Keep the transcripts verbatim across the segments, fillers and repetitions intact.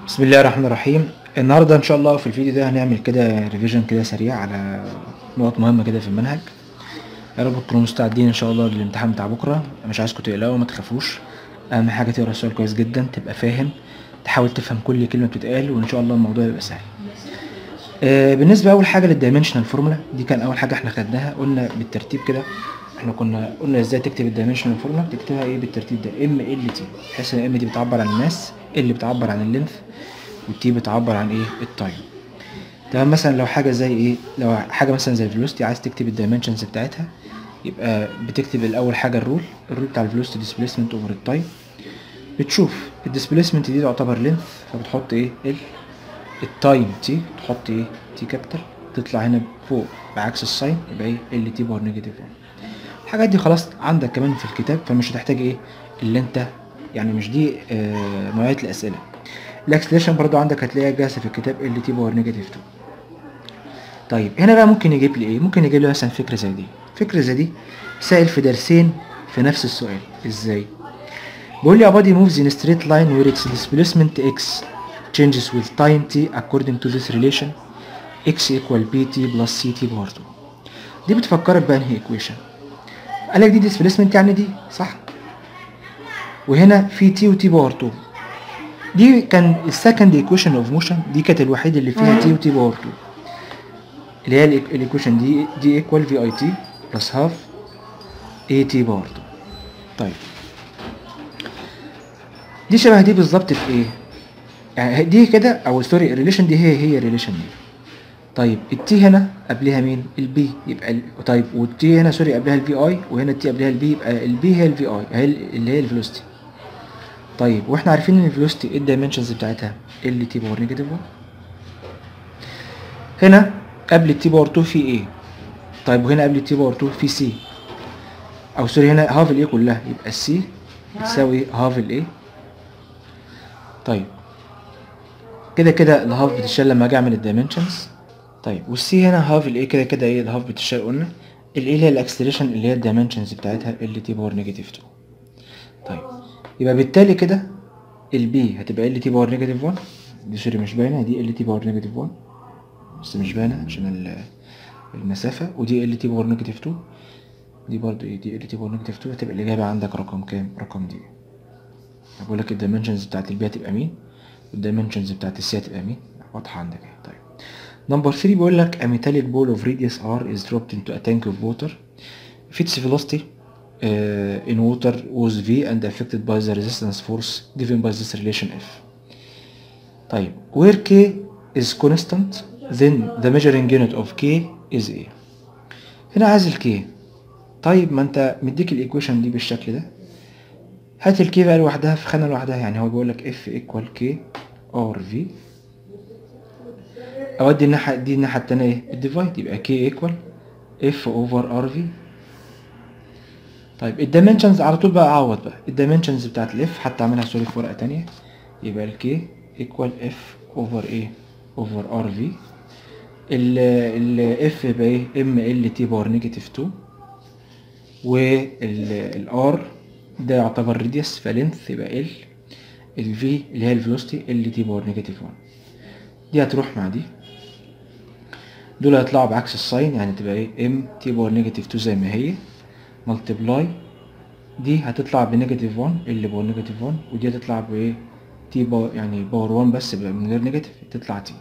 بسم الله الرحمن الرحيم. النهارده ان شاء الله في الفيديو ده هنعمل كده ريفيجن كده سريع على نقط مهمه كده في المنهج. يا رب تكونوا مستعدين ان شاء الله للامتحان بتاع بكره. مش عايزكم تقلقوا، ما تخافوش. اهم حاجه تقرا السؤال كويس جدا، تبقى فاهم، تحاول تفهم كل كلمه بتتقال، وان شاء الله الموضوع يبقى سهل. آه بالنسبه اول حاجه للدايمنشنال فورمولا دي، كان اول حاجه احنا خدناها، قلنا بالترتيب كده. احنا كنا قلنا ازاي تكتب الدايمنشنال فورمولا، بتكتبها ايه بالترتيب ده: ام ال تي، بحيث ان ام دي بتعبر عن الماس، ال بتعبر عن اللينث، والتي بتعبر عن ايه؟ التايم. تمام. مثلا لو حاجه زي ايه، لو حاجه مثلا زي الفيلوسيتي عايز تكتب الدايمنشنز بتاعتها، يبقى بتكتب الاول حاجه الرول الرول بتاع الفيلوسيتي ديسبيسمنت اوفر التايم. بتشوف الديسبيسمنت دي تعتبر لينث، فبتحط ايه؟ ال. التايم تي، تحط ايه؟ تي كابيتال. تطلع هنا فوق بعكس الساين، يبقى ايه؟ ال تي باور نيجاتيف واحد. الحاجات دي خلاص عندك كمان في الكتاب، فمش هتحتاج ايه اللي انت يعني، مش دي آه نوعيه الاسئله. الاكسلريشن برضو عندك هتلاقيها جاهزه في الكتاب، ال تي باور نيجاتيف اتنين. طيب هنا بقى ممكن يجيب لي ايه؟ ممكن يجيب لي مثلا فكره زي دي. فكره زي دي سائل في درسين في نفس السؤال. ازاي؟ بيقول لي a body moves in a straight line where its displacement x changes with time t according to this relation x equal bt plus ct باور اتنين. دي بتفكرك بانهي equation؟ قال لك دي displacement يعني دي، صح؟ وهنا في t و t باور اتنين. دي كان السكند ايكويشن اوف موشن، دي كانت الوحيده اللي فيها t و t باور اتنين، اللي هي الايكويشن دي دي ايكوال في اي تي بلس هاف اي تي باور اتنين. طيب دي شبه دي بالظبط في ايه؟ يعني دي كده، او سوري الريليشن دي هي هي الريليشن دي. طيب التي هنا قبلها مين؟ البي، يبقى ال... طيب والتي هنا سوري قبلها الفي اي، وهنا التي قبلها البي، يبقى البي هي الفي اي، هي اللي هي الفيلوسيتي. طيب واحنا عارفين ان الفيلوسيتي ايه الدايمنشنز بتاعتها؟ ال تي باور نيجاتيف واحد. هنا قبل التي باور اتنين في ايه؟ طيب وهنا قبل التي باور اتنين في سي، او سوري هنا هاف الايه كلها، يبقى السي بتساوي هاف الايه. طيب كده كده الهاف بتشال لما اجي اعمل الدايمنشنز. طيب والسي هنا هاف الايه، كده كده ايه الهاف بتشال قلنا. الايه اللي هي الاكسلريشن اللي هي الدايمنشنز بتاعتها ال تي باور نيجاتيف اتنين. طيب يبقى بالتالي كده البي هتبقى ال تي باور نيجاتيف واحد، دي سوري مش باينه، دي ال تي باور نيجاتيف واحد بس مش باينه عشان المسافه، ودي ال تي باور نيجاتيف اتنين، دي برضو ايه؟ دي ال تي باور نيجاتيف اتنين. هتبقى الاجابه عندك رقم كام؟ رقم دي. بقول لك الدايمنشنز بتاعت البي هتبقى مين، والدايمنشنز بتاعت السي هتبقى مين، واضحه عندك اهي. طيب نمبر تلاتة بيقول لك a metallic ball of radius r is dropped into a tank of water if its velocity uh, in water was v and affected by the resistance force given by this relation f. طيب where k is constant then the measuring unit of k is a. هنا عايز الكي. طيب ما انت مديك الايكويشن دي بالشكل ده، هات الكي بقى لوحدها في خانه لوحدها. يعني هو بيقول لك اف ايكوال كي ار في، اودي الناحيه دي الناحيه التانيه ايه؟ الديفايد، يبقى كي ايكوال اف اوفر ار في. طيب الدايمنشنز على طول بقى اعوض بقى الدايمنشنز بتاعت الاف، حتى اعملها سوري في ورقه تانيه، يبقى الكي ايكوال اف اوفر ايه؟ اوفر ار في. الاف يبقى ايه؟ ام ال تي باور نيجاتيف اتنين، والار ده يعتبر راديوس فلينث، يبقى ال الفي اللي هي الفيلوسيتي ال تي باور نيجاتيف واحد. دي هتروح مع دي، دول هيطلعوا بعكس الساين، يعني تبقى ايه؟ ام تي باور نيجاتيف اتنين زي ما هي ملتبلاي دي هتطلع بنيجاتيف واحد ال باور نيجاتيف واحد، ودي هتطلع بايه؟ تي باور يعني باور واحد بس من غير نيجاتيف، تطلع تي.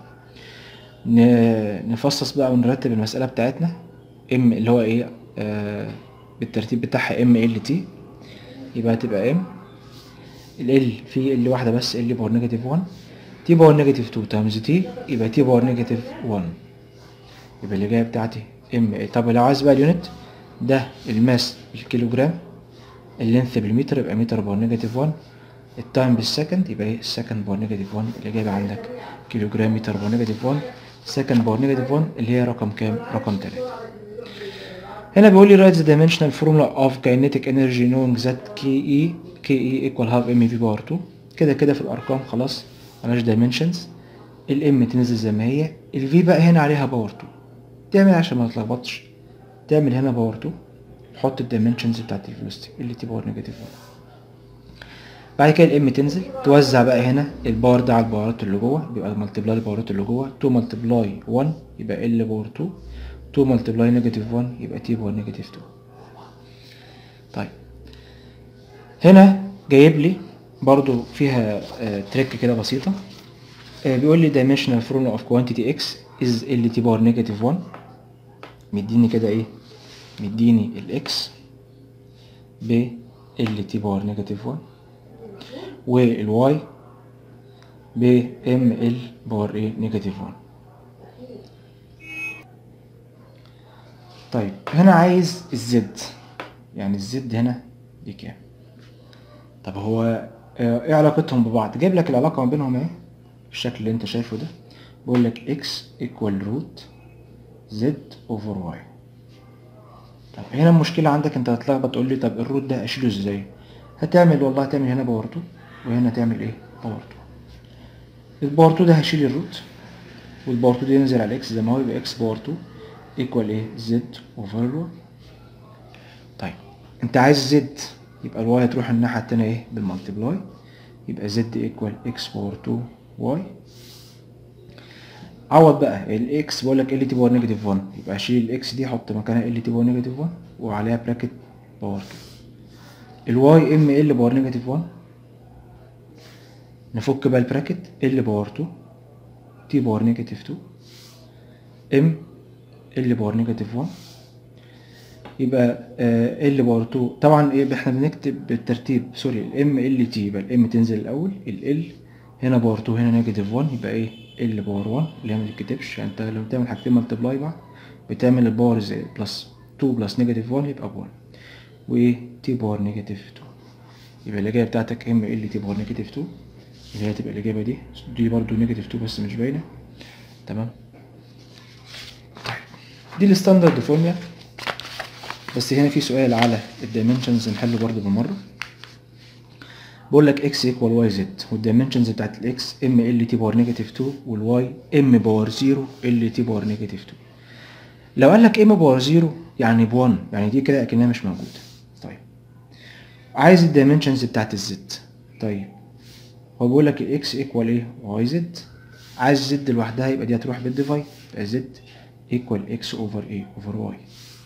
نفصص بقى ونرتب المسألة بتاعتنا. ام اللي هو ايه آه بالترتيب بتاعها ام ال تي، يبقى هتبقى ام ال في ال واحدة بس ال باور نيجاتيف واحد، تي باور نيجاتيف اتنين تايمز تي، يبقى تي باور نيجاتيف واحد. يبقى اللي جايه بتاعتي ام. طب لو عايز بقى اليونت، ده الماس بالكيلوجرام، اللينث بالمتر، يبقى متر باور نيجاتيف واحد، التايم بالسكند، يبقى ايه؟ السكند باور نيجاتيف واحد. اللي جايبه عندك كيلوجرام متر باور نيجاتيف واحد سكند باور نيجاتيف واحد، اللي هي رقم كام؟ رقم تلاتة. هنا بيقول لي write the dimensional formula of kinetic energy knowing that Ke Ke equal half mv باور اتنين. كده كده في الارقام خلاص ملهاش dimensions، الام تنزل زي ما هي، الفي بقى هنا عليها باور اتنين. تعمل عشان ما تتلخبطش، تعمل هنا باور اتنين، تحط الدايمنشنز بتاعت الفيلوسيتي اللي تي باور نيجاتيف واحد. بعد كده الام تنزل توزع بقى هنا الباور ده على الباورات اللي جوه، بيبقى ملتبلاي الباورات اللي جوه. اتنين ملتبلاي واحد يبقى ال باور اتنين، اتنين ملتبلاي نيجاتيف واحد يبقى تي باور نيجاتيف اتنين. طيب هنا جايب لي برضو فيها آه تريك كده بسيطه. آه بيقول لي dimensional formula of quantity x is ال تي باور نيجاتيف واحد. مديني كده ايه، مديني الاكس ب ال تي باور نيجاتيف واحد والواي ب ام ال باور ايه نيجاتيف واحد. طيب هنا عايز الزد، يعني الزد هنا دي كام؟ طب هو ايه علاقتهم ببعض؟ جايب لك العلاقه ما بينهم اهي بالشكل اللي انت شايفه ده. بقول لك اكس ايكوال روت زد اوفر واي. طب هنا المشكله عندك انت هتلخبط تقول لي طب الروت ده اشيله ازاي؟ هتعمل والله هتعمل هنا باور اتنين وهنا تعمل ايه باور اتنين. الباور اتنين ده هشيل الروت والباور اتنين ده ينزل على اكس زي ما هو، يبقى اكس باور اتنين ايكوال ايه زد اوفر الواي. طيب انت عايز زد، يبقى الواي هتروح الناحيه التانيه ايه بالمالتيبلاي، يبقى زد ايكوال اكس باور اتنين واي. عوض بقى الاكس بقول لك ال تي باور نيجاتيف واحد، يبقى اشيل الاكس دي احط مكانها ال تي باور نيجاتيف واحد وعليها براكت باور اتنين. الواي ام ال باور نيجاتيف واحد، نفك بقى البراكت ال باور اتنين تي باور نيجاتيف اتنين ام ال باور نيجاتيف واحد، يبقى ال باور اتنين. طبعا ايه احنا بنكتب بالترتيب سوري، الام ال تي يبقى الام تنزل الاول، ال هنا باور اتنين هنا نيجاتيف واحد، يبقى ايه ال باور واحد اللي هي ما تتكتبش. يعني انت لما بتعمل حاجتين ملتبلاي بعض بتعمل الباور زي بلس اتنين بلس نيجاتيف واحد يبقى واحد، وايه تي باور نيجاتيف اتنين. يبقى الاجابه بتاعتك ام ال تي باور نيجاتيف اتنين اللي هي تبقى الاجابه دي. دي برضو نيجاتيف اتنين بس مش باينه. تمام. دي الستاندرد فورميا. بس هنا في سؤال على الدايمنشنز نحله برضو بالمره. بقول لك اكس ايكوال واي زد، والدايمنشنز بتاعت الاكس ام ال تي باور نيجاتيف اتنين والواي ام باور صفر ال تي باور نيجاتيف اتنين. لو قال لك ام باور صفر يعني ب واحد، يعني دي كده اكنها مش موجوده. طيب عايز الدايمنشنز بتاعت الزد. طيب هو بيقول لك الاكس ايكوال ايه واي زد، عايز زد لوحدها يبقى دي هتروح بالديفايد، يبقى زد ايكوال اكس اوفر ايه اوفر واي.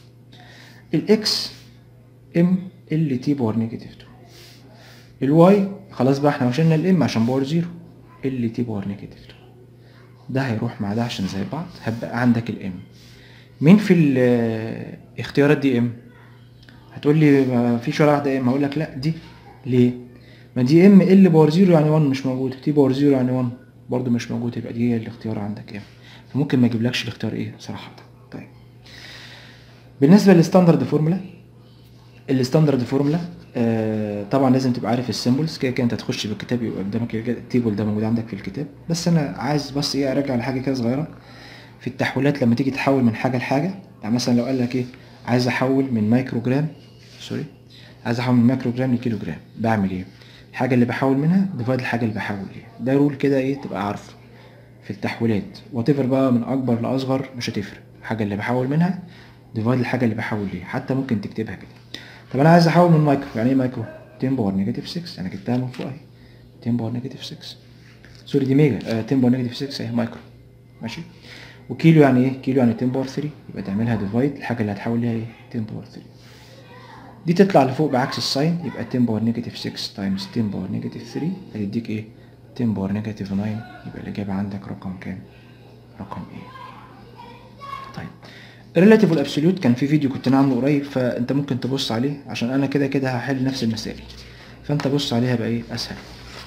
الاكس ام ال تي باور نيجاتيف اتنين، الواي خلاص بقى احنا وشلنا الام عشان باور صفر ال تي باور نيجاتيف اتنين. ده هيروح مع ده عشان زي بعض، هبقى عندك الام. مين في الاختيارات دي ام؟ هتقول لي ما فيش ولا واحده ام، هقول لك لا دي. ليه؟ ما دي ام ال باور صفر يعني واحد مش موجود، تي باور صفر يعني واحد برضه مش موجود، يبقى دي هي الاختيار عندك ام. فممكن ما يجيبلكش الاختيار ايه صراحه. طيب بالنسبه للستاندرد فورمولا، الستاندرد فورمولا آه طبعا لازم تبقى عارف السيمبلز. كده كده انت تخش بالكتاب يبقى قدامك التيبل ده موجود عندك في الكتاب. بس انا عايز بس ايه ارجع لحاجه كده صغيره في التحويلات. لما تيجي تحول من حاجه لحاجه، يعني مثلا لو قال لك ايه عايز احول من مايكرو جرام سوري عايز احول من مايكرو جرام لكيلو جرام، بعمل ايه؟ الحاجه اللي بحول منها ديفايد الحاجه اللي بحول ليها. ده رول كده ايه تبقى عارفه في التحويلات. واتيفر بقى من اكبر لاصغر مش هتفرق، الحاجه اللي بحول منها ديفايد الحاجه اللي بحول ليها، حتى ممكن تكتبها كده. طب انا عايز احول من مايكرو، يعني ايه مايكرو؟ عشرة باور نيجاتيف ستة، انا جبتها من فوق اهي عشرة باور نيجاتيف ستة سوري دي ميجا. آه عشرة باور نيجاتيف ستة اهي مايكرو ماشي. وكيلو يعني ايه؟ كيلو يعني عشرة باور تلاتة، يبقى تعملها ديفايد الحاجه اللي هتحول ليها ايه عشرة باور تلاتة. دي تطلع لفوق بعكس الساين، يبقى عشرة باور نيجاتيف ستة تايمز عشرة باور نيجاتيف تلاتة هتديك ايه عشرة باور نيجاتيف تسعة. يبقى الاجابه عندك رقم كام؟ رقم ايه؟ طيب الريلاتيف والابسوليوت كان في فيديو كنت انا عامله قريب، فانت ممكن تبص عليه عشان انا كده كده هحل نفس المسائل، فانت بص عليها بقى ايه اسهل.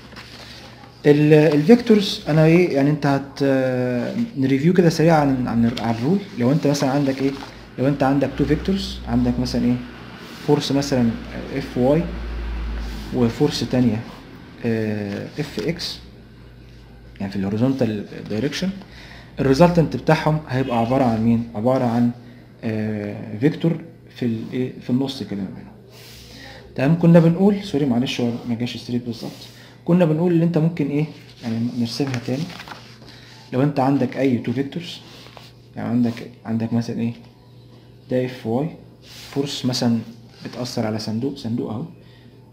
الفيكتورز انا ايه يعني انت هت نريفيو كده سريع عن عن عن الرول. لو انت مثلا عندك ايه لو انت عندك تو فيكتورز، عندك مثلا ايه فورس مثلا اف واي وفورس تانية اف اكس يعني في الهوريزونتال دايركشن، الريزلتنت بتاعهم هيبقى عباره عن مين؟ عباره عن آه فيكتور في الايه في النص كده ما بينهم. تمام. كنا بنقول سوري معلش هو ما جاش ستريت بالظبط. كنا بنقول ان انت ممكن ايه يعني نرسمها تاني. لو انت عندك اي تو فيكتورز، يعني عندك عندك مثلا ايه ده اف واي، فورس مثلا بتاثر على صندوق صندوق اهو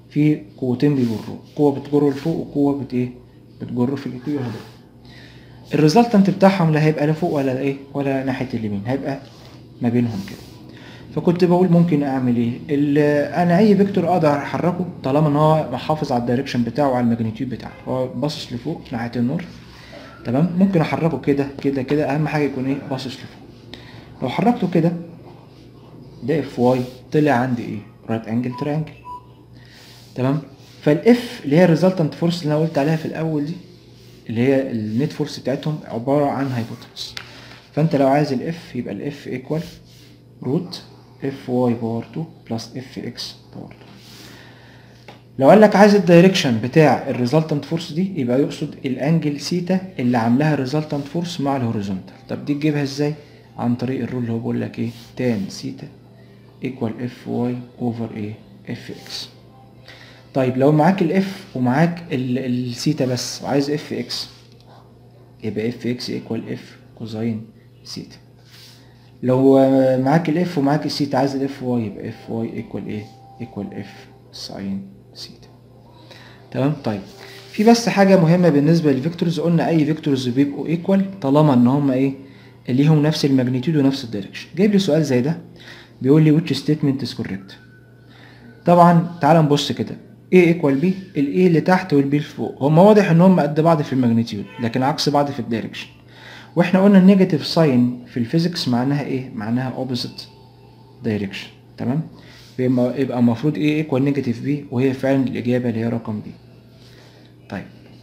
في قوتين بيجروه، قوه بتجره لفوق وقوه بت ايه بتجره في الاتجاه ده. الريزلتنت بتاعهم لا هيبقى لا فوق ولا ايه ولا ناحيه اليمين، هيبقى ما بينهم كده. فكنت بقول ممكن اعمل ايه، انا اي فيكتور اقدر احركه طالما ان هو محافظ على الدايركشن بتاعه وعلى الماجنتيود بتاعه، هو باصص لفوق ناحيه النور، تمام. ممكن احركه كده كده كده، اهم حاجه يكون ايه باصص لفوق. لو حركته كده ده اف واي طلع عندي ايه رايت انجل تريانجل، تمام. فالاف اللي هي الريزلتنت فورس اللي انا قلت عليها في الاول دي، اللي هي النت فورس بتاعتهم عباره عن هايبوتنس. فانت لو عايز الاف يبقى الاف ايكوال روت اف واي باور اتنين بلس اف اكس باور اتنين. لو قال لك عايز الدايركشن بتاع الريزلتنت فورس دي يبقى يقصد الانجل سيتا اللي عاملاها الريزلتنت فورس مع الهوريزونتال. طب دي تجيبها ازاي؟ عن طريق الرول اللي هو بيقول لك ايه تان سيتا ايكوال اف واي اوفر ايه اف اكس. طيب لو معاك الاف ومعاك السيتا بس وعايز اف اكس يبقى اف اكس ايكوال اف كوزين سيتا. لو معاك الاف ومعاك السيتا عايز الاف واي يبقى اف واي ايكوال ايه ايكوال اف ساين سيتا، تمام. طيب في بس حاجه مهمه بالنسبه للفيكتورز، قلنا اي فيكتورز بيبقوا ايكوال طالما ان هم ايه ليهم نفس الماجنتيود ونفس الدايركشن. جايب لي سؤال زي ده بيقول لي which statement is correct. طبعا تعال نبص كده A ايكوال B، ال A اللي تحت وال B اللي فوق هم واضح ان هم قد بعض في الماجنتيود لكن عكس بعض في الدايركشن. واحنا قلنا النيجاتيف ساين في الفيزيكس معناها ايه؟ معناها اوبوزيت دايركشن، تمام. يبقى المفروض A ايكوال نيجاتيف B، وهي فعلا الاجابه اللي هي رقم B. طيب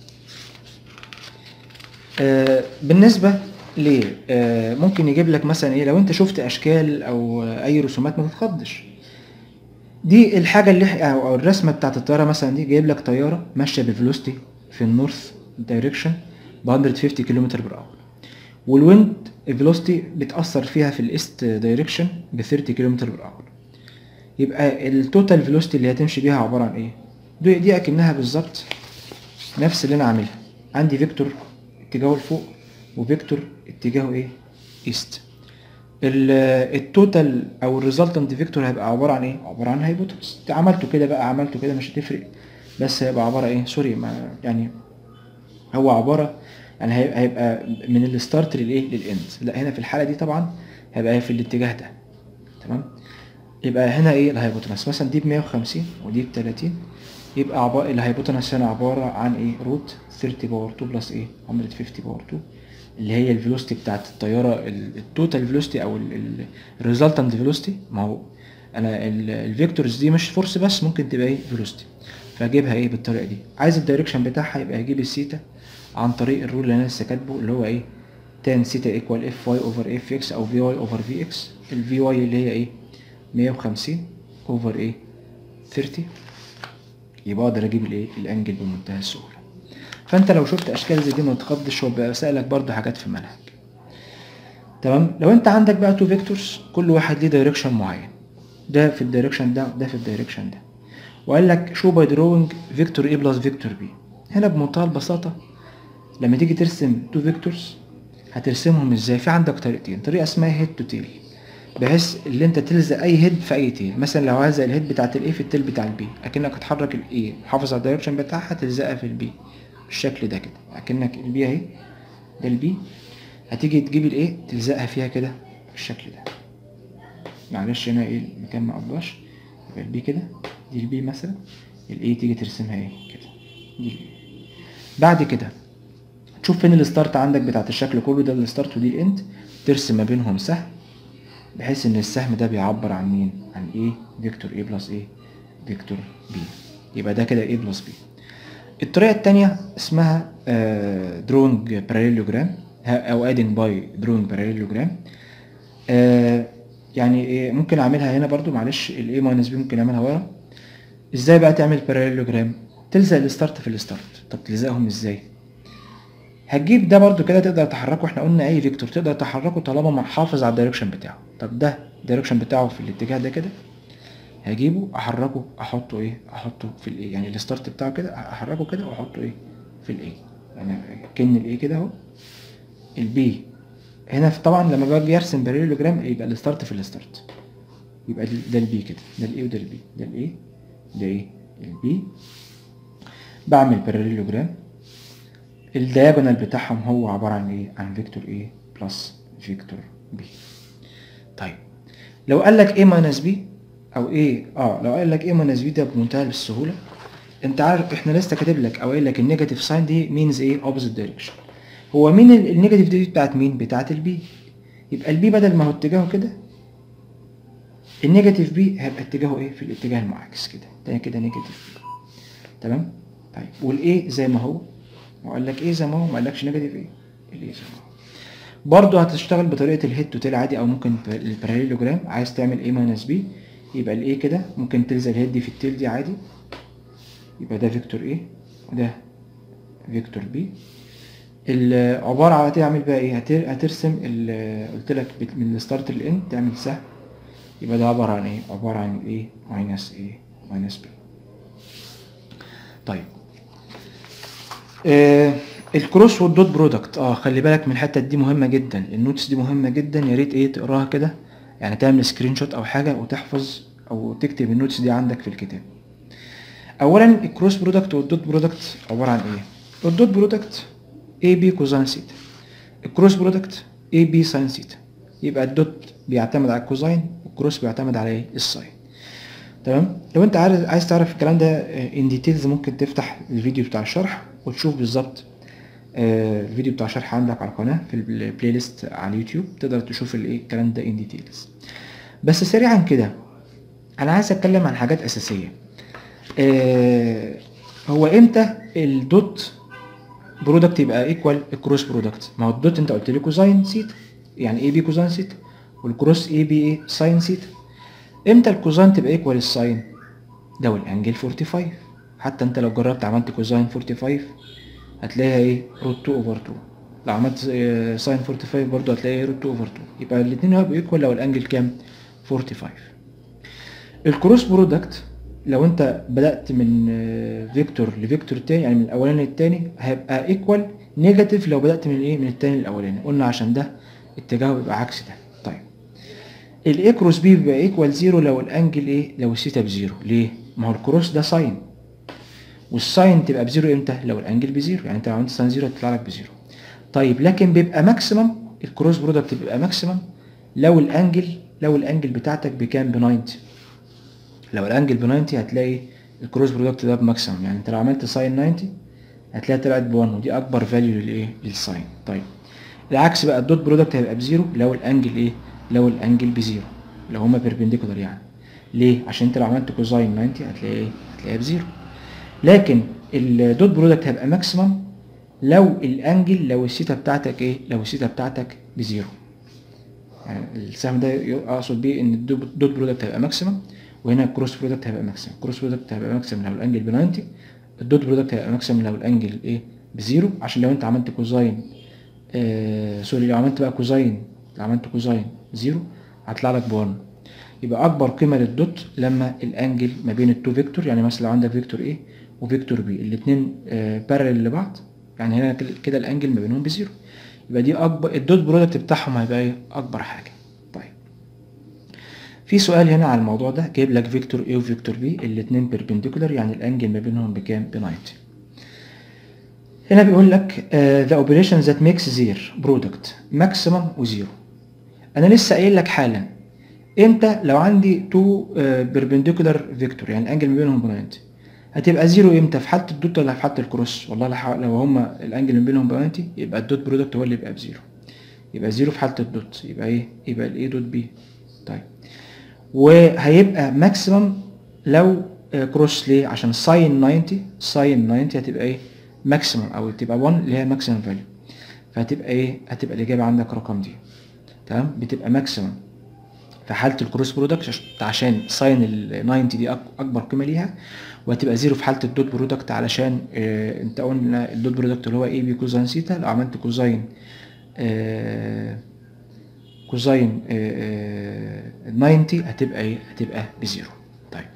آه بالنسبه ليه آه ممكن يجيب لك مثلا ايه لو انت شفت اشكال او اي رسومات ما تتخضش. دي الحاجه اللي او الرسمه بتاعت الطياره مثلا دي جايب لك طياره ماشيه بفيلوسيتي في النورث دايركشن ب مية وخمسين كيلومتر بر اور، والويند فيلوسيتي بتاثر فيها في الايست دايركشن ب تلاتين كيلومتر بر اور. يبقى التوتال فيلوسيتي اللي هتمشي بيها عباره عن ايه؟ دي, دي اكنها بالظبط نفس اللي انا عاملها. عندي فيكتور اتجاهه لفوق وفيكتور اتجاهه ايه ايست. التوتال او الريزلتنت فيكتور هيبقى عباره عن ايه؟ عباره عن هايبوتنس. عملته كده بقى عملته كده مش هتفرق، بس هيبقى عباره ايه سوري ما يعني هو عباره يعني هيبقى من الستارت للايه للاند. لا هنا في الحاله دي طبعا هيبقى في الاتجاه ده، تمام. يبقى هنا ايه الهايبوتنس مثلا دي ب مية وخمسين ودي ب تلاتين، يبقى عباره الهايبوتنس هنا عباره عن ايه روت تلاتين باور اتنين بلس ايه مية وخمسين باور اتنين اللي هي الفيلوسيتي بتاعت الطياره التوتال فيلوسيتي او الريزلتنت فيلوسيتي. ما هو انا الفيكتورز دي مش فورس بس ممكن تبقى ايه فيلوسيتي، فاجيبها ايه بالطريقه دي. عايز الدايركشن بتاعها يبقى هجيب السيتا عن طريق الرول اللي انا لسه كاتبه اللي هو ايه تان سيتا ايكوال اف واي اوفر اف اكس او في واي اوفر في اكس. الفي واي اللي هي ايه مية وخمسين اوفر ايه تلاتين، يبقى اقدر اجيب الايه الانجل بمنتهى السهوله. فانت لو شفت اشكال زي دي ما تخضش، هو بسالك برضه حاجات في المنهج، تمام. لو انت عندك بقى تو فيكتورز كل واحد ليه دايركشن معين، ده في الدايركشن ده وده في الدايركشن ده، وقال لك شو باي دروينج فيكتور اي بلس فيكتور بي. هنا بمنتهى البساطه لما تيجي ترسم تو فيكتورز هترسمهم ازاي؟ في عندك طريقتين، طريقه اسمها هيد تو تيل بحيث اللي انت تلزق اي هيد في اي تيل. مثلا لو هلزق الهيد بتاعت الاي في التيل بتاع البي، اكنك هتحرك الاي محافظ على الدايركشن بتاعها تلزقها في البي بالشكل ده كده، اكنك البي اهي ده البي، هتيجي تجيب الايه تلزقها فيها كده بالشكل ده. معلش هنا ايه المكان ما قضاش، يبقى البي كده دي البي مثلا، الاي تيجي ترسمها ايه كده دي البي. بعد كده تشوف فين الستارت عندك بتاعت الشكل كله، ده الستارت ودي الاند، ترسم ما بينهم سهم بحيث ان السهم ده بيعبر عن مين؟ عن ايه فيكتور ايه بلس ايه فيكتور بي. يبقى ده كده ايه بلس بي. الطريقه الثانيه اسمها درونج باراليلوجرام او ادنج باي درونج باراليلوجرام. يعني ايه ممكن اعملها هنا برضو، معلش الاي ماينس بي ممكن اعملها ورا. ازاي بقى تعمل باراليلوجرام؟ تلزق الستارت في الستارت. طب تلزقهم ازاي؟ هتجيب ده برضو كده تقدر تحركه، احنا قلنا اي فيكتور تقدر تحركه طالما محافظ على الدايركشن بتاعه. طب ده الدايركشن بتاعه في الاتجاه ده كده، هجيبه احركه احطه ايه احطه في الايه يعني الستارت بتاعه كده احركه كده واحطه ايه في الايه، يعني كن الايه كده اهو. البي هنا طبعا لما باجي ارسم باراليلوجرام يبقى الستارت في الستارت، يبقى ده البي كده، ده الايه وده البي، ده الايه ده ايه البي، بعمل باراليلوجرام، الدياجونال بتاعهم هو عبارة عن ايه؟ عن فيكتور ايه بلس فيكتور بي. طيب لو قال لك ايه ماينس بي او ايه اه لو قال لك ايه ماينس بي ده بمنتهى السهولة، انت عارف احنا لسه كاتب لك او قايل لك النيجاتيف ساين دي مينز ايه؟ اوبوزيت دايركشن. هو مين النيجاتيف دي بتاعت مين؟ بتاعت البي. يبقى البي بدل ما هو اتجاهه كده، النيجاتيف بي هيبقى اتجاهه ايه؟ في الاتجاه المعاكس كده، تاني كده نيجاتيف بي. تمام؟ طيب والايه زي ما هو، وقال لك ايه زي ما هو، ما قالكش نيجاتيف ايه؟ الايه زي ما هو. برضه هتشتغل بطريقه الهيد تو تيل عادي، او ممكن الباراليلوجرام. عايز تعمل ايه ماينس بي، يبقى الايه كده ممكن تلزق الهيد دي في التيل دي عادي، يبقى ده فيكتور ايه وده فيكتور بي. عباره على تعمل بقى ايه؟ هترسم قلت لك من الستارت للاند تعمل سهم، يبقى ده عباره عن ايه؟ عباره عن ايه ماينس ايه ماينس بي. طيب آه الكروس والدوت برودكت، اه خلي بالك من الحته دي مهمه جدا، النوتس دي مهمه جدا، يا ريت ايه تقراها كده، يعني تعمل سكرين شوت او حاجه وتحفظ او تكتب النوتس دي عندك في الكتاب. اولا الكروس برودكت والدوت برودكت عباره عن ايه؟ الدوت برودكت اي بي كوزين سيتا، الكروس برودكت اي بي ساين سيتا. يبقى الدوت بيعتمد على الكوزين والكروس بيعتمد على ايه؟ الساين. تمام؟ لو انت عايز عايز تعرف الكلام ده ان ديتيلز ممكن تفتح الفيديو بتاع الشرح وتشوف بالظبط الفيديو بتاع الشرح عندك على القناه في البلاي ليست على اليوتيوب، تقدر تشوف الايه الكلام ده ان ديتيلز. بس سريعا كده انا عايز اتكلم عن حاجات اساسيه. آه هو امتى الدوت برودكت يبقى ايكوال الكروس برودكت؟ ما هو الدوت انت قلت لي كوزين سيتا، يعني اي بي كوزين سيتا، والكروس اي بي ايه ساين سيتا. امتى الكوزين تبقى ايكوال الساين؟ لو الانجل خمسة وأربعين. حتى انت لو جربت عملت كوزين خمسة وأربعين هتلاقيها ايه؟ روت اتنين اوفر اتنين. لو عملت ساين خمسة وأربعين برضو هتلاقيها روت اتنين اوفر اتنين. يبقى الاثنين هيبقوا ايكوال لو الانجل كام؟ خمسة وأربعين. الكروس برودكت لو انت بدأت من فيكتور لفيكتور تاني، يعني من الاولاني للتاني، هيبقى ايكوال نيجاتيف لو بدأت من ايه؟ من التاني للاولاني. قلنا عشان ده اتجاهه بيبقى عكس ده. طيب الاي كروس بي بيبقى ايكوال زيرو لو الانجل ايه؟ لو الثيتا بزيرو. ليه؟ ما هو الكروس ده ساين، والساين تبقى بزيرو امتى؟ لو الانجل بزيرو، يعني انت لو عملت ساين زيرو هتطلع لك بزيرو. طيب لكن بيبقى ماكسيمم، الكروس برودكت بيبقى ماكسيمم لو الانجل لو الانجل بتاعتك بكام؟ ب تسعين. لو الانجل ب تسعين هتلاقي الكروس برودكت ده بماكسيمم، يعني انت لو عملت ساين تسعين هتلاقيها طلعت ب واحد، ودي اكبر فاليو للايه؟ للساين. طيب العكس بقى، الدوت برودكت هيبقى بزيرو لو الانجل ايه؟ لو الانجل بزيرو، لو هما بيربنديكولار يعني. ليه؟ عشان انت لو عملت كوزاين تسعين هتلاقي ايه؟ هتلاقيها بزيرو. لكن الدوت برودكت هيبقى ماكسيمم لو الانجل لو الثيتا بتاعتك ايه؟ لو الثيتا بتاعتك بزيرو. يعني السهم ده اقصد بيه ان الدوت برودكت هيبقى ماكسيمم، وهنا الكروس برودكت هيبقى ماكسيمم. الكروس برودكت هيبقى ماكسيمم لو الانجل ب تسعين، الدوت برودكت هيبقى ماكسيمم لو الانجل ايه؟ بزيرو. عشان لو انت عملت كوزاين آه سوري لو عملت بقى كوزاين لو عملت كوزاين زيرو هطلع لك ب واحد. يبقى اكبر قيمه للدوت لما الانجل ما بين التو فيكتور، يعني مثلا لو عندك فيكتور ايه وفيكتور بي الاثنين آه بارلل لبعض، يعني هنا كده الانجل ما بينهم بزيرو، يبقى دي اكبر الدوت برودكت بتاعهم هيبقى ايه؟ اكبر حاجه. طيب في سؤال هنا على الموضوع ده، جايب لك فيكتور ايه وفيكتور بي الاثنين بيربنديكولار، يعني الانجل ما بينهم بكام؟ ب تسعين. هنا بيقول لك uh, the operation that makes their product maximum وزيرو. انا لسه قايل لك حالا امتى لو عندي تو بيربنديكولار فيكتور، يعني الانجل ما بينهم تسعين، هتبقى زيرو امتى؟ في حاله الدوت ولا في حاله الكروس؟ والله لو هما الانجل ما بينهم تسعين يبقى الدوت برودكت هو اللي يبقى بزيرو، يبقى زيرو في حاله الدوت، يبقى ايه؟ يبقى الاي دوت بي. طيب وهيبقى ماكسيمم لو كروس. ليه؟ عشان ساين تسعين ساين تسعين هتبقى ايه؟ ماكسيمم، او تبقى واحد اللي هي ماكسيمم فاليو، فهتبقى ايه؟ هتبقى الاجابه عندك رقم دي. تمام؟ بتبقى ماكسيمم في حاله الكروس برودكت عشان ساين ال تسعين دي اكبر قيمه ليها، وهتبقى زيرو في حاله الدوت برودكت علشان اه انت قلنا الدوت برودكت اللي هو اي بي كوزين سيتا، لو عملت كوزين اه كوزين اه اه تسعين هتبقى ايه؟ هتبقى بزيرو. طيب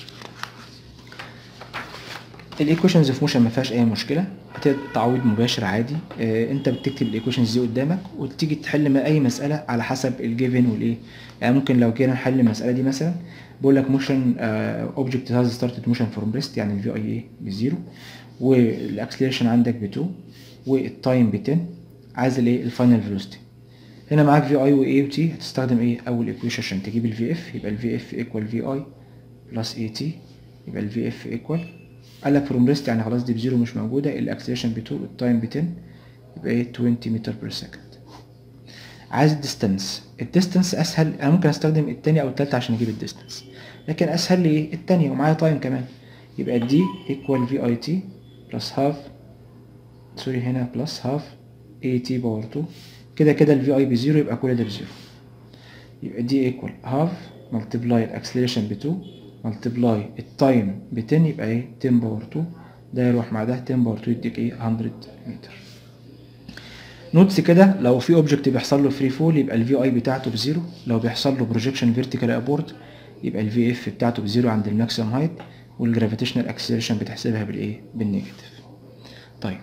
الايكويشنز في موشن ما فيهاش اي مشكله، تعويض مباشر عادي. اه انت بتكتب الايكويشنز دي قدامك وتيجي تحل اي مساله على حسب الجيفن والايه. يعني ممكن لو جينا نحل المساله دي مثلا بقول لك موشن اوبجكت هاز ستارتد موشن فروم ريست، يعني الفي اي ايه بزيرو، والاكسلريشن عندك ب اتنين، والتايم ب عشرة. عايز الايه الفاينل فيلوسيتي. هنا معاك في اي واي وتي، هتستخدم ايه اول ايكويشن عشان تجيب الفي اف، يبقى الفي اف ايكوال في اي بلس اي تي، يبقى الفي اف ايكوال، قال لك فروم ريست يعني خلاص دي بزيرو مش موجوده، الاكسلريشن ب اتنين، التايم ب عشرة، يبقى ايه عشرين متر بير سكند. عايز الديستانس، الديستانس اسهل، انا ممكن استخدم التاني او التالتة عشان اجيب الديستانس، لكن اسهل لي ايه التانية ومعايا تايم كمان، يبقى دي ايكوال في اي تي بلس هاف، سوري هنا بلس هاف اي تي باور اتنين، كده كده الفي اي بزيرو يبقى كل ده بزيرو، يبقى دي ايكوال هاف ملتبلاي الاكسلريشن ب اتنين ملتبلاي التايم ب عشرة، يبقى ايه عشرة باور اتنين، ده يروح مع ده عشرة باور اتنين يديك ايه مية متر. نوتس كده، لو في اوبجكت بيحصل له فري فول يبقى الفي اي بتاعته بزيرو، لو بيحصل له بروجيكشن فيرتيكال ابورد يبقى الفي اف بتاعته بزيرو عند الماكسيمم هايت، والجرافيتيشنال اكسلريشن بتحسبها بالايه بالنيجاتيف. طيب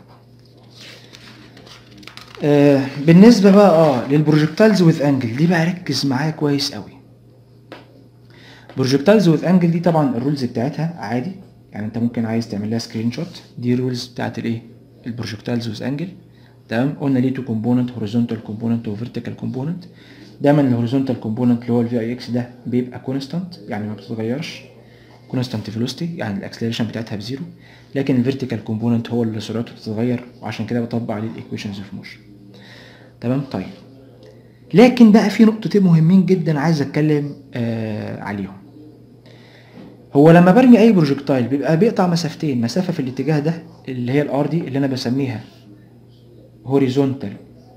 آه بالنسبه بقى اه للبروجكتايلز وذ انجل دي بقى ركز معايا كويس قوي. بروجكتايلز وذ انجل دي طبعا الرولز بتاعتها عادي، يعني انت ممكن عايز تعمل لها سكرين شوت، دي رولز بتاعت الايه البروجكتايلز وذ انجل. تمام، قلنا ليه تو كومبوننت، هوريزونتال كومبوننت وفيرتيكال كومبوننت. دايما الهوريزونتال كومبوننت اللي هو الفي اي اكس ده بيبقى كونستانت، يعني ما بتتغيرش، كونستانت فيلوسيتي، يعني الاكسلريشن بتاعتها بزيرو، لكن الفيرتيكال كومبوننت هو اللي سرعته بتتغير، وعشان كده بطبق عليه الايكويشنز اوف موشن. تمام. طيب لكن بقى في نقطتين مهمين جدا عايز اتكلم آه عليهم. هو لما برمي اي بروجكتايل بيبقى بيقطع مسافتين، مسافه في الاتجاه ده اللي هي الار دي اللي انا بسميها هوريزونتال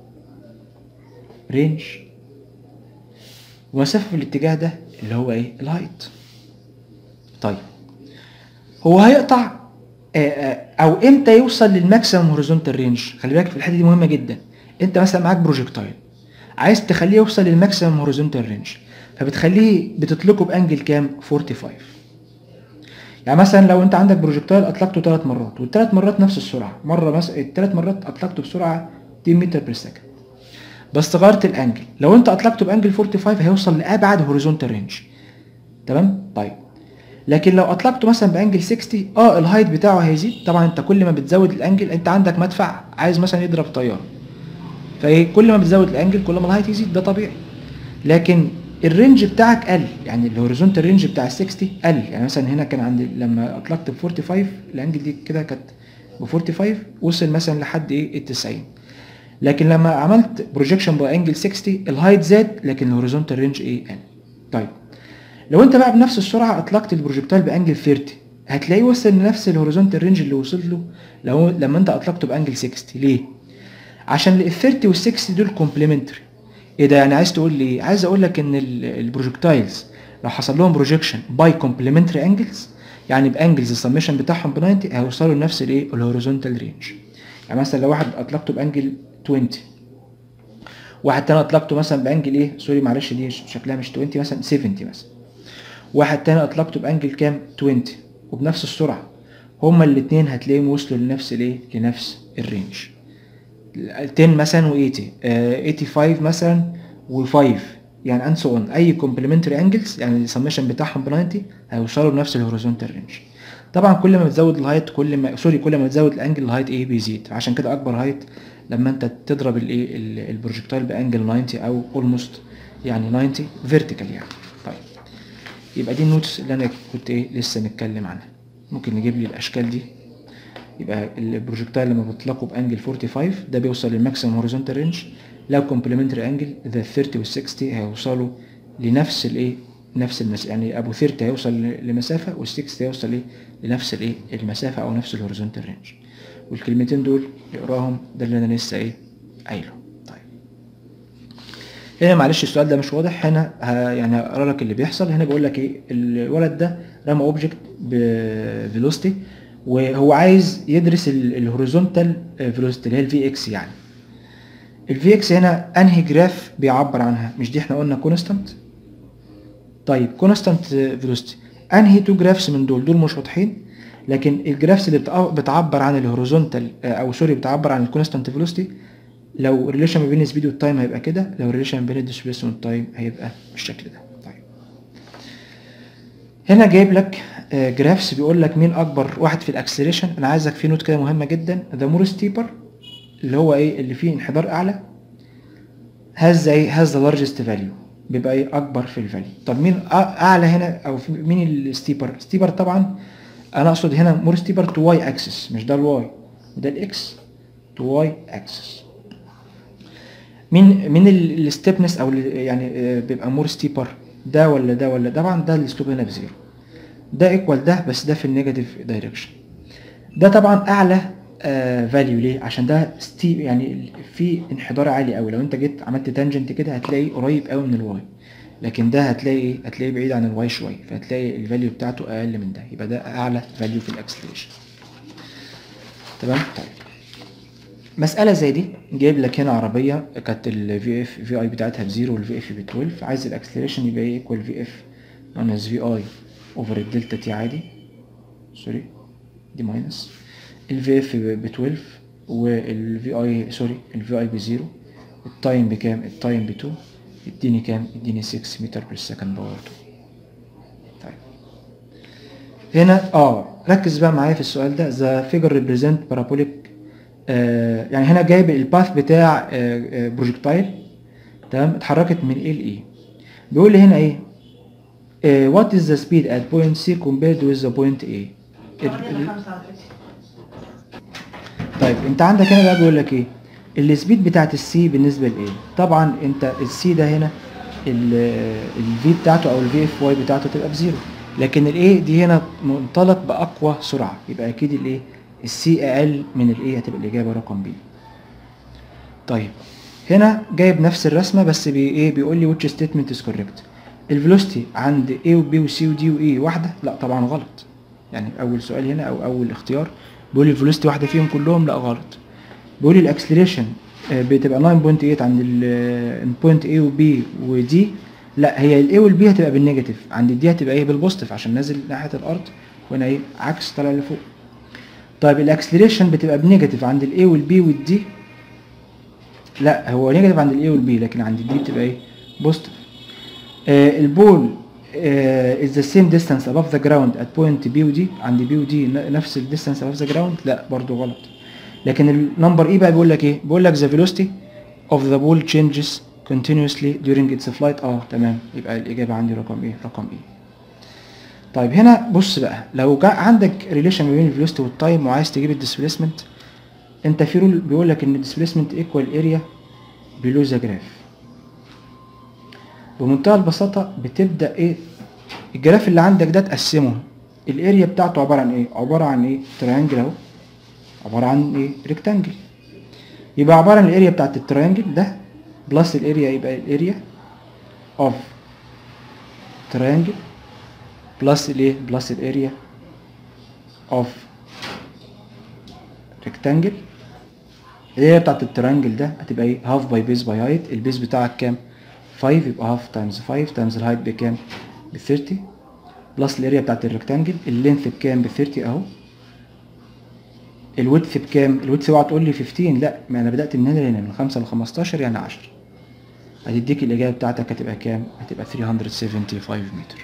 رينج، ومسافه في الاتجاه ده اللي هو ايه الهايت. طيب هو هيقطع آآ آآ او امتى يوصل للماكسيمم هوريزونتال رينج؟ خلي بالك في الحته دي مهمه جدا. انت مثلا معاك بروجكتايل عايز تخليه يوصل للماكسيمم هوريزونتال رينج، فبتخليه بتطلقه بانجل كام؟ خمسة وأربعين. يعني مثلا لو انت عندك بروجكتايل اطلقته ثلاث مرات، والثلاث مرات نفس السرعه، مره مثلا الثلاث مرات اطلقته بسرعه مية متر بير سكند، بس غيرت الانجل، لو انت اطلقته بانجل خمسة وأربعين هيوصل لابعد هوريزونتال رينج. تمام. طيب لكن لو اطلقته مثلا بانجل ستين، اه الهايت بتاعه هيزيد طبعا، انت كل ما بتزود الانجل، انت عندك مدفع عايز مثلا يضرب طياره، فايه كل ما بتزود الانجل كل ما الهايت يزيد، ده طبيعي. لكن الرينج بتاعك قل، يعني الهوريزونتال رينج بتاع ال ستين قل، يعني مثلا هنا كان عندي لما اطلقت ب خمسة وأربعين الانجل دي كده كانت ب خمسة وأربعين، وصل مثلا لحد ايه ال تسعين، لكن لما عملت بروجيكشن بانجل ستين الهايت زاد لكن الهوريزونتال رينج ايه قل. طيب لو انت بقى بنفس السرعه اطلقت البروجكتايل بانجل ثلاثين هتلاقيه وصل لنفس الهوريزونتال رينج اللي وصل له لو لما انت اطلقته بانجل ستين. ليه؟ عشان ال ثلاثين وال ستين دول كومبليمنتري. ايه ده يعني عايز تقول لي ايه؟ عايز اقول لك ان البروجكتايلز لو حصل لهم بروجيكشن باي كومبليمنتري انجلز، يعني بانجلز السميشن بتاعهم ب تسعين، هيوصلوا لنفس الايه الهوريزونتال رينج. يعني مثلا لو واحد اطلقته بانجل عشرين، واحد تاني اطلقته مثلا بانجل ايه سوري معلش دي شكلها مش عشرين مثلا سبعين مثلا، واحد تاني اطلقته بانجل كام عشرين وبنفس السرعه، هما الاثنين هتلاقيهم وصلوا لنفس الايه لنفس الرينج. عشرة مثلا و80 آه خمسة وثمانين مثلا و5 يعني اند سو اون، اي كومبلمنتري انجلز يعني السميشن بتاعهم ب تسعين هيوصلوا لنفس الهوريزونتال رينج. طبعا كل ما بتزود الهايت كل ما سوري كل ما بتزود الانجل الهايت ايه بيزيد، عشان كده اكبر هايت لما انت تضرب الايه البروجكتايل بانجل تسعين او اولموست يعني تسعين فيرتيكال يعني. طيب يبقى دي النوتس اللي انا كنت ايه لسه متكلم عنها. ممكن نجيب لي الاشكال دي. يبقى البروجكتايل لما بطلقه بانجل خمسة وأربعين ده بيوصل للماكسيمم هوريزونتال رينج، لو كومبلمنتري انجل ذا ثلاثين وال ستين هيوصلوا لنفس الايه نفس المسافه، يعني ابو ثلاثين هيوصل لمسافه وال ستين هيوصل ايه لنفس الايه المسافه او نفس الهوريزونتال رينج. والكلمتين دول اقراهم، ده اللي انا لسه ايه قايله. طيب هنا معلش السؤال ده مش واضح، هنا يعني هقرا لك اللي بيحصل. هنا بقول لك ايه الولد ده رمى اوبجكت بفيلوسيتي وهو عايز يدرس الهوريزونتال فيلوسيتي اللي هي الفي اكس، يعني الفي اكس هنا انهي جراف بيعبر عنها؟ مش دي احنا قلنا كونستانت؟ طيب كونستانت فيلوسيتي انهي تو جرافس من دول؟ دول مش واضحين، لكن الجرافس اللي بتعبر عن الهوريزونتال او سوري بتعبر عن الكونستانت فيلوسيتي، لو الريليشن ما بين السبيد والتايم هيبقى كده، لو الريليشن ما بين الديسبيسمنت والتايم هيبقى بالشكل ده. طيب هنا جايب لك جرافس بيقول لك مين اكبر واحد في الاكسلريشن. انا عايزك في نوت كده مهمه جدا، ذا مور ستيبر اللي هو ايه اللي فيه انحدار اعلى هاز ايه هاز ذا لارجست فاليو، بيبقى ايه اكبر في الفاليو. طب مين اعلى هنا او مين الستيبر؟ ستيبر طبعا انا اقصد هنا مور ستيبر تو واي اكسس، مش ده الواي وده الاكس، تو واي اكسس. مين مين الستيبنس او يعني بيبقى مور ستيبر، ده ولا ده ولا ده؟ طبعا ده السلوب هنا بزيرو، ده ايكوال ده بس ده في النيجاتيف دايركشن. ده طبعا اعلى فاليو. ليه؟ عشان ده ستيب يعني في انحدار عالي قوي. لو انت جيت عملت تانجنت كده هتلاقي قريب قوي من الواي، لكن ده هتلاقي ايه هتلاقي بعيد عن الواي شويه، فهتلاقي الفاليو بتاعته اقل من ده، يبقى ده اعلى فاليو في الاكسلريشن. تمام. طيب مساله زي دي جايب لك هنا عربيه كانت الفي اف في اي بتاعتها بزيرو والفي اف ب اتناشر، عايز الاكسلريشن يبقى ايه ايكوال في اف ماينس في اي اوفر الدلتا تي عادي، سوري دي ماينس الفي اف ب اتناشر والفي اي سوري الفي اي بزيرو، التايم بكام؟ التايم ب اتنين، اديني كام؟ اديني ستة متر بير سكند باور اتنين. طيب هنا اه ركز بقى معايا في السؤال ده. ذا فيجر ريبريزنت بارابوليك، آه يعني هنا جايب الباث بتاع آه بروجكتايل، تمام، اتحركت من ايه لايه. بيقول لي هنا ايه آه what is the speed at point C compared with the point A. طيب انت عندك هنا بقى بيقول لك ايه السبيد بتاعت السي بالنسبه لايه. طبعا انت السي ده هنا الفي بتاعته او الفي اف واي بتاعته تبقى بزيرو، لكن الاي دي هنا منطلق باقوى سرعه، يبقى اكيد الايه السي اقل من الاي، هتبقى الاجابه رقم بي. طيب هنا جايب نفس الرسمه بس بي ايه بيقول لي which statement is correct. الفيلوسيتي عند A و B و C و D و E واحده؟ لا طبعا غلط. يعني اول سؤال هنا او اول اختيار بيقول لي الفيلوسيتي واحده فيهم كلهم، لا غلط. بيقول لي الاكسلريشن بتبقى تسعة فاصلة تمانية عند البوينت A و B و D، لا هي ال A وال B هتبقى بالنيجاتيف، عند الدي هتبقى ايه بالبوزيتيف عشان نازل ناحيه الارض، وهنا ايه عكس طالع لفوق. طيب الاكسلريشن بتبقى بنيجاتيف عند ال A وال B وال D، لا هو نيجاتيف عند ال A وال B لكن عند الدي بتبقى ايه بوزيتيف. آه البول آه is the same distance above the ground at point B و D، عند B و D نفس ال distance above the ground، لا برضو غلط. لكن النمبر ايه بقى بيقول لك ايه؟ بيقول لك the velocity of the ball changes continuously during its flight. اه تمام، يبقى الاجابه عندي رقم ايه؟ رقم ايه. طيب هنا بص بقى، لو جاء عندك ريليشن ما بين الفيلوسيتي والتايم وعايز تجيب الديسبيسمنت، انت في رول بيقول لك ان الديسبيسمنت ايكوال اريا بيلو ذا جراف. بمنتهى البساطه بتبدا ايه الجراف اللي عندك ده تقسمه، الاريا بتاعته عباره عن ايه؟ عباره عن ايه؟ تريانجل اهو، عباره عن ايه؟ ريكتانجل. يبقى عباره عن الاريا بتاعت التريانجل ده بلس الاريا، يبقى الاريا اوف تريانجل بلس الايه؟ بلس الاريا اوف ريكتانجل. الاريا بتاعت التريانجل ده هتبقى ايه؟ هاف باي بيز باي هايت. البيز بتاعك كام؟ خمسة، يبقى هاف تايمز خمسة تايمز الهايت بكام؟ ب ثلاثين، بلس الاريا بتاعت الريكتانجل اللينث بكام؟ ب ثلاثين اهو. الويدث بكام؟ الويدث اوعى تقول لي خمستاشر، لا ما انا بدات من هنا لهنا من خمسة ل خمستاشر يعني عشرة، هتديك الاجابه بتاعتك هتبقى كام؟ هتبقى ثلاثمية وخمسة وسبعين متر.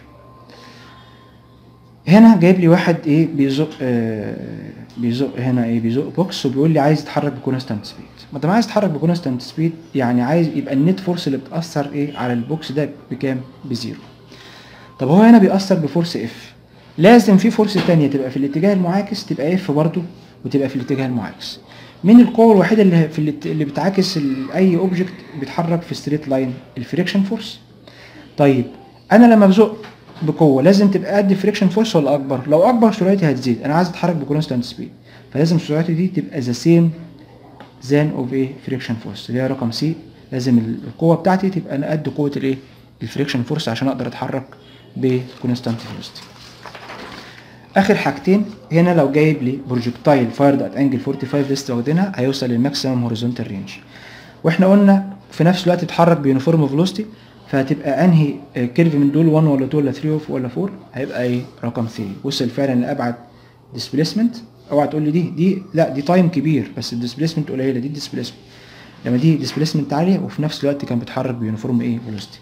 هنا جايب لي واحد ايه بيزق آه بيزق هنا ايه بيزق بوكس وبيقول لي عايز يتحرك بكونستانت سبيد. ما انت عايز تتحرك بكونستانت سبيد يعني عايز يبقى النت فورس اللي بتاثر ايه على البوكس ده بكام؟ بزيرو. طب هو هنا بيأثر بفورس اف، لازم في فورس تانية تبقى في الاتجاه المعاكس تبقى اف برضو وتبقى في الاتجاه المعاكس. مين القوه الوحيده اللي في الات... اللي بتعاكس اي اوبجكت بيتحرك في ستريت لاين؟ الفريكشن فورس. طيب انا لما بزق بقوه لازم تبقى قد الفريكشن فورس ولا اكبر؟ لو اكبر سرعتي هتزيد، انا عايز اتحرك بكونستانت سبيد فلازم سرعتي دي تبقى ذا سيم زان اوف ايه فريكشن فورس اللي هي رقم سي. لازم القوه بتاعتي تبقى انا قد قوه الايه الفريكشن فورس عشان اقدر اتحرك بكونستانت فيلوسيتي. اخر حاجتين هنا لو جايب لي بروجكتايل فايرد ات انجل خمسة وأربعين لسه واخدينها هيوصل للماكسيمم هوريزونتال رينج، واحنا قلنا في نفس الوقت يتحرك بيونيفورم فيلوسيتي، فهتبقى انهي كيرف من دول واحد ولا اتنين ولا تلاتة ولا اربعة؟ هيبقى ايه رقم ثلاثة. وصل فعلا لابعد ديسبيسمنت. اوعى تقول لي دي دي لا دي تايم كبير بس الديسبيسمنت قليله، دي الديسبيسمنت لما دي ديسبيسمنت عاليه وفي نفس الوقت كان بيتحرك بيونيفورم ايه فيلوسيتي.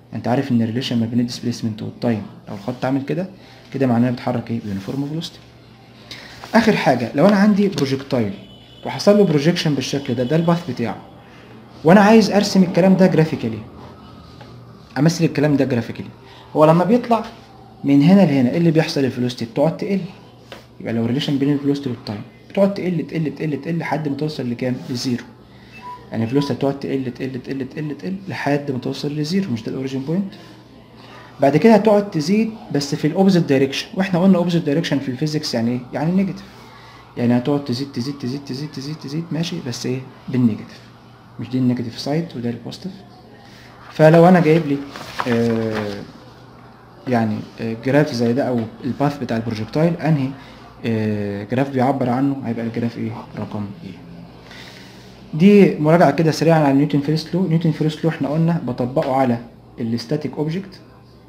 انت عارف ان الريليشن ما بين الديسبيسمنت والتايم لو الخط عامل كده كده معناه بيتحرك ايه بيونيفورم فيلوسيتي. اخر حاجه لو انا عندي بروجكتايل وحصل له بروجيكشن بالشكل ده، ده الباث بتاعه، وانا عايز ارسم الكلام ده جرافيكالي، امثل الكلام ده جرافيكالي. هو لما بيطلع من هنا لهنا ايه اللي بيحصل؟ الفيلوسيتي بتقعد تقل، يبقى لو الريليشن بين الفيلوسيتي والتايم بتقعد تقل تقل تقل تقل لحد ما توصل لكام؟ لزيرو. يعني الفيلوسيتي بتقعد تقل تقل تقل تقل تقل لحد ما توصل لزيرو، مش ده الاوريجين بوينت؟ بعد كده هتقعد تزيد بس في الاوبوزيت دايركشن، واحنا قلنا اوبوزيت دايركشن في الفيزيكس يعني ايه؟ يعني نيجاتيف. يعني هتقعد تزيد تزيد تزيد تزيد تزيد تزيد ماشي، بس ايه؟ بالنيجاتيف، مش دي النيجاتيف سايد وده البوزيتيف. فلو انا جايب لي آه يعني آه جراف زي ده او الباث بتاع البروجكتايل، انهي آه جراف بيعبر عنه؟ هيبقى الجراف ايه؟ رقم ايه. دي مراجعه كده سريعا على نيوتن فيرست لو. نيوتن فيرست لو احنا قلنا بطبقه على الستاتيك اوبجكت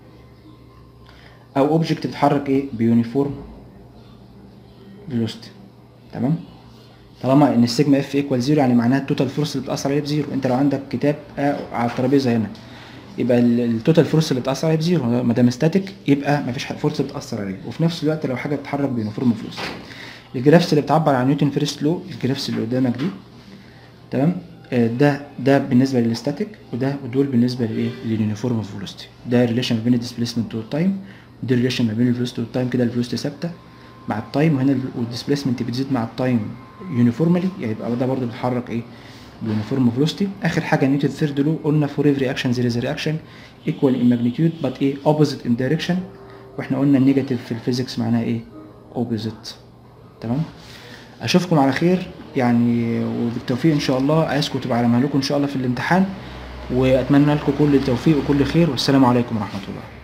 او اوبجكت بيتحرك ايه؟ بيونيفورم فيلوسيتي. تمام؟ طالما ان السيجما اف ايكوال زيرو يعني معناها التوتال فورس اللي بتاثر عليه بزيرو. انت لو عندك كتاب آه على الترابيزه هنا يبقى التوتال فورس اللي بتاثر عليه بزيرو، ما دام ستاتيك يبقى مفيش فورس بتاثر عليه، وفي نفس الوقت لو حاجه بتتحرك بيونيفورم فيلوسيتي. الجرافس اللي بتعبر عن نيوتن فيرست لو، الجرافس اللي قدامك دي، تمام؟ آه ده ده بالنسبه للستاتيك، وده ودول بالنسبه للايه؟ لليونيفورم فيلوسيتي. ده الريليشن ما بين الديسبيسمنت والتايم، ودي الريليشن ما بين الفيلوسيتي والتايم. كده الفيلوسيتي ثابته مع التايم، وهنا والديسبيسمنت بتزيد مع التايم يونيفورمالي، يعني يبقى ده برضه بيتحرك ايه؟ بيونيفورم فيلوسيتي. اخر حاجه نيوتن ثيرد لو، قلنا فور ايفري رياكشن ذير از رياكشن ايكوال ان ماجنتيود بات ايه؟ اوبوزيت ان دايركشن. واحنا قلنا النيجاتيف في الفيزيكس معناها ايه؟ اوبوزيت. تمام؟ اشوفكم على خير يعني وبالتوفيق ان شاء الله. عايزكم تبقى على مهلكم ان شاء الله في الامتحان، واتمنى لكم كل التوفيق وكل خير، والسلام عليكم ورحمه الله.